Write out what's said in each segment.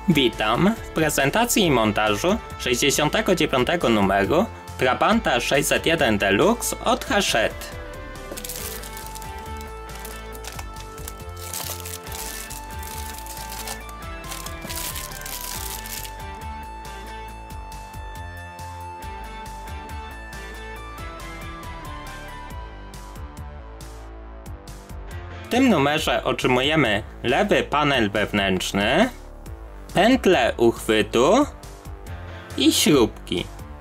Witam w prezentacji i montażu 69. numeru Trabanta 601 Deluxe od Hachette. W tym numerze otrzymujemy lewy panel wewnętrzny, pętlę uchwytu i śrubki.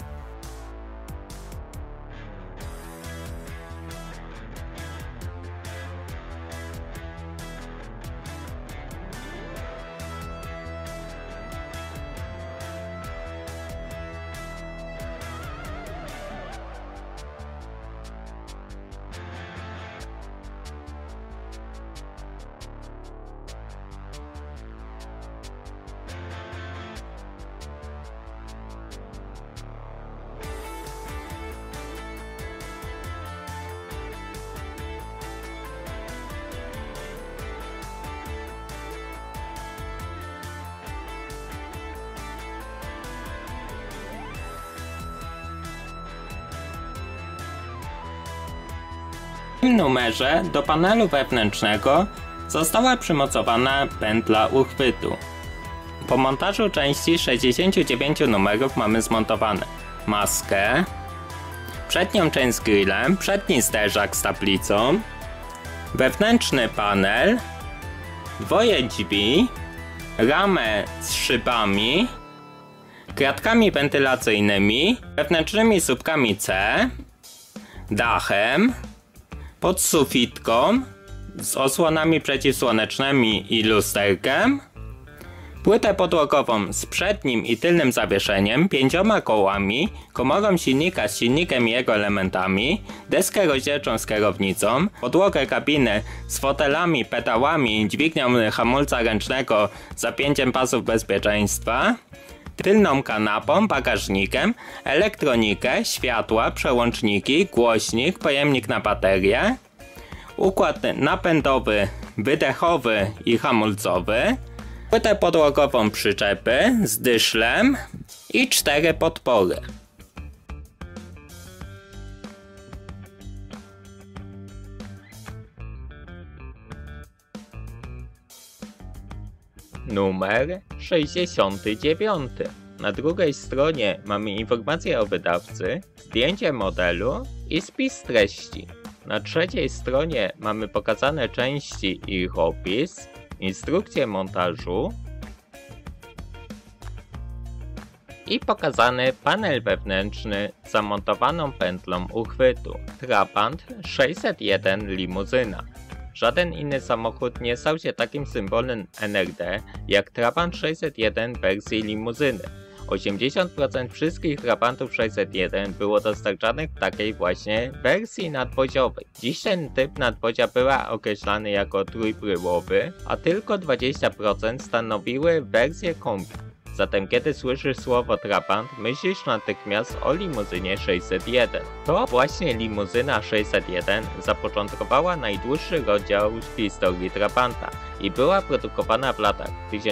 W tym numerze do panelu wewnętrznego została przymocowana pętla uchwytu. Po montażu części 69 numerów mamy zmontowane maskę, przednią część z grillem, przedni zderzak z tablicą, wewnętrzny panel, dwoje drzwi, ramę z szybami, kratkami wentylacyjnymi, wewnętrznymi słupkami C, dachem, podsufitką z osłonami przeciwsłonecznymi i lusterkiem, płytę podłogową z przednim i tylnym zawieszeniem, 5 kołami, komorą silnika z silnikiem i jego elementami, deskę rozdzielczą z kierownicą, podłogę kabiny z fotelami, pedałami, dźwignią hamulca ręcznego z zapięciem pasów bezpieczeństwa, tylną kanapą, bagażnikiem, elektronikę, światła, przełączniki, głośnik, pojemnik na baterię, układ napędowy, wydechowy i hamulcowy, płytę podłogową przyczepy z dyszlem i 4 podpory. Numer 69. Na drugiej stronie mamy informację o wydawcy, zdjęcie modelu i spis treści. Na trzeciej stronie mamy pokazane części i ich opis, instrukcję montażu i pokazany panel wewnętrzny z zamontowaną pętlą uchwytu. Trabant 601 limuzyna. Żaden inny samochód nie stał się takim symbolem NRD jak Trabant 601 w wersji limuzyny. 80% wszystkich Trabantów 601 było dostarczanych w takiej właśnie wersji nadwoziowej. Dziś ten typ nadwozia była określany jako trójbryłowy, a tylko 20% stanowiły wersję kombi. Zatem kiedy słyszysz słowo Trabant, myślisz natychmiast o limuzynie 601. To właśnie limuzyna 601 zapoczątkowała najdłuższy rozdział w historii Trabanta i była produkowana w latach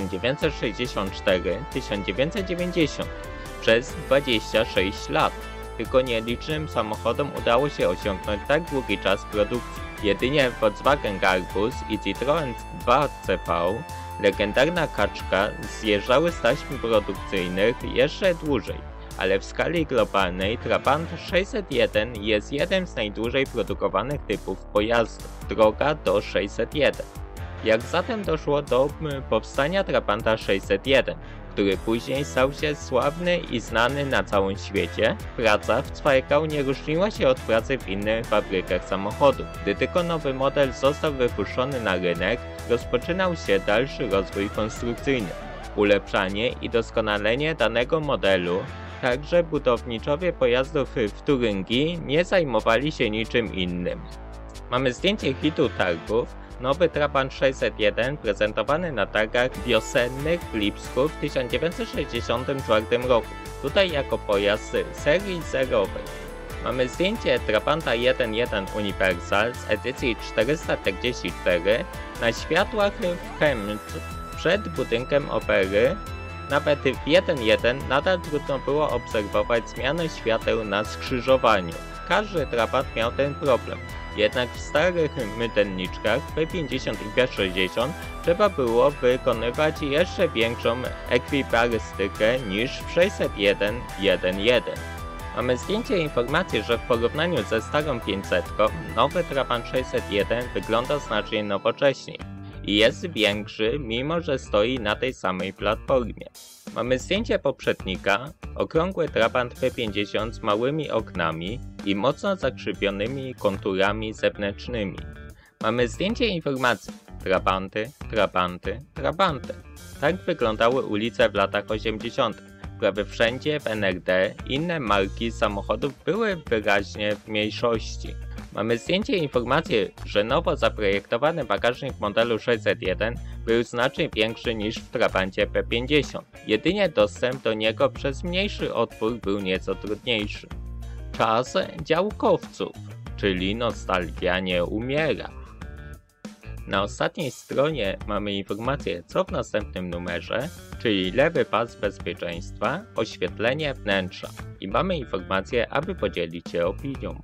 1964-1990 przez 26 lat. Tylko nielicznym samochodom udało się osiągnąć tak długi czas produkcji. Jedynie Volkswagen Garbus i Citroën 2CV, legendarna kaczka, zjeżdżały z taśm produkcyjnych jeszcze dłużej, ale w skali globalnej Trabant 601 jest jednym z najdłużej produkowanych typów pojazdów. Droga do 601. Jak zatem doszło do powstania Trabanta 601, który później stał się sławny i znany na całym świecie? Praca w Zweigau nie różniła się od pracy w innych fabrykach samochodów. Gdy tylko nowy model został wypuszczony na rynek, rozpoczynał się dalszy rozwój konstrukcyjny, ulepszanie i doskonalenie danego modelu. Także budowniczowie pojazdów w Turyngii nie zajmowali się niczym innym. Mamy zdjęcie hitu targów. Nowy Trabant 601 prezentowany na targach wiosennych w Lipsku w 1964 roku. Tutaj jako pojazd serii zerowej. Mamy zdjęcie Trabanta 1.1 Universal z edycji 444 na światłach w Chemnitz przed budynkiem opery Nawet w 1.1 nadal trudno było obserwować zmianę świateł na skrzyżowaniu. Każdy trabant miał ten problem. Jednak w starych mytelniczkach P50 i P60 trzeba było wykonywać jeszcze większą ekwiparystykę niż w 601.1.1. Mamy zdjęcie informacji, że w porównaniu ze starą 500 nowy Trabant 601 wygląda znacznie nowocześniej i jest większy, mimo że stoi na tej samej platformie. Mamy zdjęcie poprzednika, okrągły Trabant P50 z małymi oknami i mocno zakrzywionymi konturami zewnętrznymi. Mamy zdjęcie informacji Trabanty, Trabanty, Trabanty. Tak wyglądały ulice w latach 80. Prawie wszędzie w NRD inne marki samochodów były wyraźnie w mniejszości. Mamy zdjęcie informacji, że nowo zaprojektowany bagażnik modelu 601 był znacznie większy niż w Trabancie P50. Jedynie dostęp do niego przez mniejszy otwór był nieco trudniejszy. Czas działkowców, czyli nostalgia nie umiera. Na ostatniej stronie mamy informację, co w następnym numerze, czyli lewy pas bezpieczeństwa, oświetlenie wnętrza i mamy informację, aby podzielić się opinią.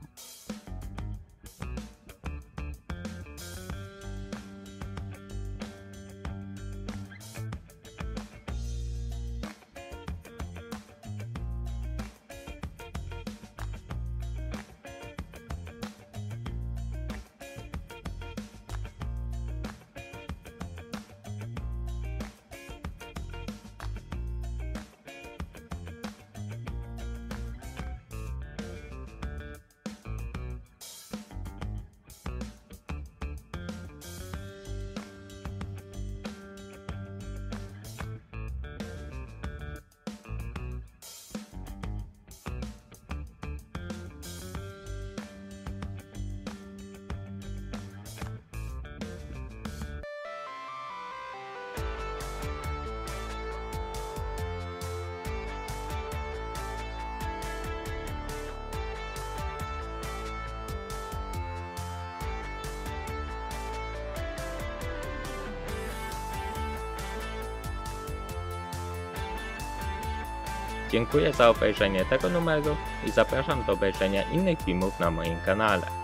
Dziękuję za obejrzenie tego numeru i zapraszam do obejrzenia innych filmów na moim kanale.